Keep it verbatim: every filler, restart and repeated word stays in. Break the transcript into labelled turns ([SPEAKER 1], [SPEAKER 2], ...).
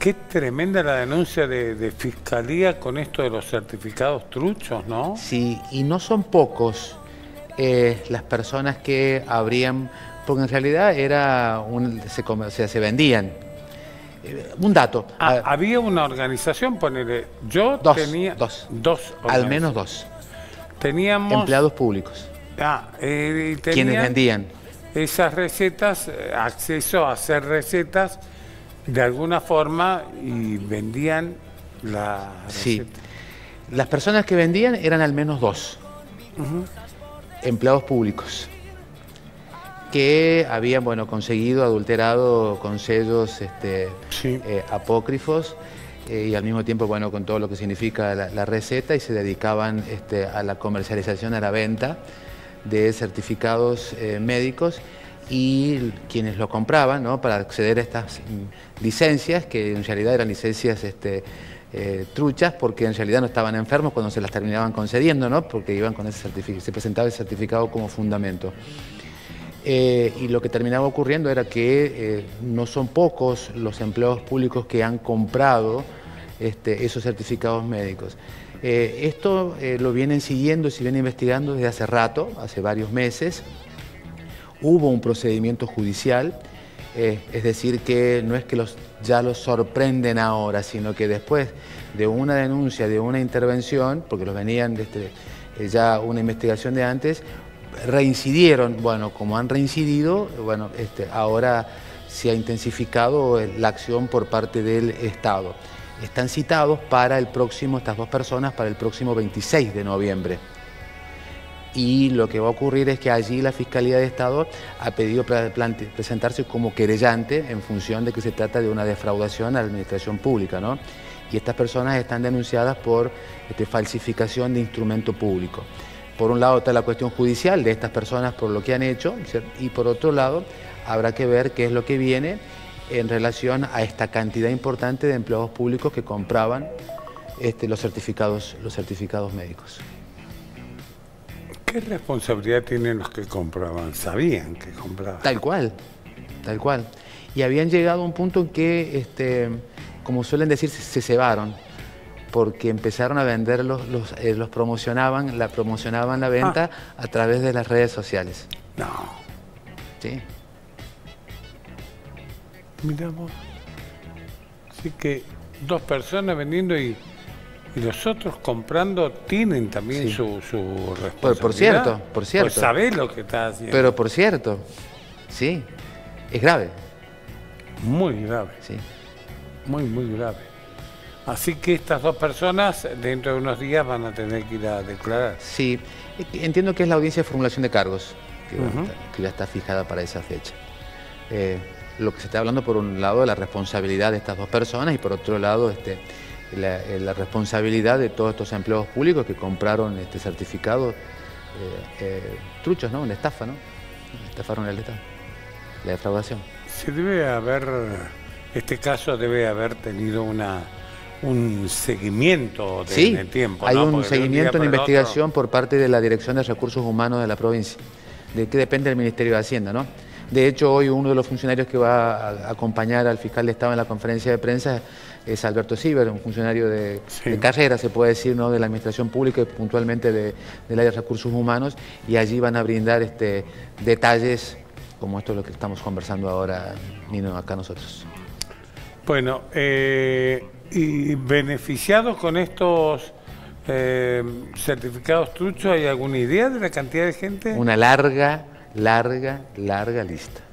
[SPEAKER 1] qué tremenda la denuncia de, de Fiscalía con esto de los certificados truchos, ¿no?
[SPEAKER 2] Sí, y no son pocos eh, las personas que habrían, porque en realidad era un, se, o sea, se vendían. Eh, un dato.
[SPEAKER 1] Ah,
[SPEAKER 2] a,
[SPEAKER 1] había una organización, ponele, yo
[SPEAKER 2] dos,
[SPEAKER 1] tenía
[SPEAKER 2] dos,
[SPEAKER 1] dos
[SPEAKER 2] al menos dos.
[SPEAKER 1] Teníamos
[SPEAKER 2] empleados públicos.
[SPEAKER 1] Ah, eh,
[SPEAKER 2] quienes vendían
[SPEAKER 1] esas recetas, acceso a hacer recetas de alguna forma y vendían la
[SPEAKER 2] sí.
[SPEAKER 1] receta.
[SPEAKER 2] Las personas que vendían eran al menos dos. Uh-huh. Empleados públicos que habían, bueno, conseguido, adulterado con sellos este, sí. eh, apócrifos eh, y al mismo tiempo, bueno, con todo lo que significa la, la receta, y se dedicaban este, a la comercialización, a la venta de certificados eh, médicos, y quienes lo compraban, ¿no?, para acceder a estas mm, licencias, que en realidad eran licencias este, eh, truchas, porque en realidad no estaban enfermos cuando se las terminaban concediendo, ¿no?, porque iban con ese certificado, se presentaba el certificado como fundamento. Eh, y lo que terminaba ocurriendo era que eh, no son pocos los empleados públicos que han comprado este, esos certificados médicos. Eh, esto eh, lo vienen siguiendo y se viene investigando desde hace rato, hace varios meses. Hubo un procedimiento judicial, eh, es decir, que no es que los, ya los sorprenden ahora, sino que después de una denuncia, de una intervención, porque los venían desde eh, ya una investigación de antes, reincidieron. Bueno, como han reincidido, bueno, este, ahora se ha intensificado la acción por parte del Estado. Están citados para el próximo, estas dos personas, para el próximo veintiséis de noviembre. Y lo que va a ocurrir es que allí la Fiscalía de Estado ha pedido presentarse como querellante en función de que se trata de una defraudación a la administración pública, ¿no? Y estas personas están denunciadas por este, falsificación de instrumento público. Por un lado está la cuestión judicial de estas personas por lo que han hecho, ¿cierto? Y por otro lado habrá que ver qué es lo que viene en relación a esta cantidad importante de empleados públicos que compraban este, los certificados, los certificados médicos.
[SPEAKER 1] ¿Qué responsabilidad tienen los que compraban? ¿Sabían que compraban?
[SPEAKER 2] Tal cual, tal cual. Y habían llegado a un punto en que, este, como suelen decir, se, se cebaron, porque empezaron a venderlos, los, eh, los promocionaban, la promocionaban la venta ah. a través de las redes sociales.
[SPEAKER 1] No.
[SPEAKER 2] Sí.
[SPEAKER 1] Miramos. Así que dos personas vendiendo y, y los otros comprando tienen también sí. su, su responsabilidad.
[SPEAKER 2] Por, por cierto, por cierto.
[SPEAKER 1] Pues sabés lo que está haciendo.
[SPEAKER 2] Pero por cierto, sí, es grave.
[SPEAKER 1] Muy grave.
[SPEAKER 2] Sí.
[SPEAKER 1] Muy, muy grave. Así que estas dos personas dentro de unos días van a tener que ir a declarar.
[SPEAKER 2] Sí, entiendo que es la audiencia de formulación de cargos, que, uh-huh. estar, que ya está fijada para esa fecha. Eh, lo que se está hablando por un lado de la responsabilidad de estas dos personas y por otro lado este, la, la responsabilidad de todos estos empleados públicos que compraron este certificado eh, eh, truchos, ¿no? Una estafa, ¿no? Estafaron el Estado, la defraudación.
[SPEAKER 1] Se debe haber, este caso debe haber tenido una... un seguimiento de,
[SPEAKER 2] sí,
[SPEAKER 1] en el tiempo.
[SPEAKER 2] Hay
[SPEAKER 1] ¿no?
[SPEAKER 2] un
[SPEAKER 1] Porque
[SPEAKER 2] seguimiento, una investigación
[SPEAKER 1] otro...
[SPEAKER 2] por parte de la Dirección de Recursos Humanos de la provincia, de que depende del Ministerio de Hacienda, ¿no? De hecho, hoy uno de los funcionarios que va a acompañar al fiscal de Estado en la conferencia de prensa es Alberto Ciber, un funcionario de, sí. de carrera, se puede decir, ¿no?, de la Administración Pública y puntualmente de, del área de Recursos Humanos, y allí van a brindar este, detalles como esto es lo que estamos conversando ahora, Nino, acá nosotros.
[SPEAKER 1] Bueno, eh... ¿y beneficiados con estos eh, certificados truchos? ¿Hay alguna idea de la cantidad de gente?
[SPEAKER 2] Una larga, larga, larga lista.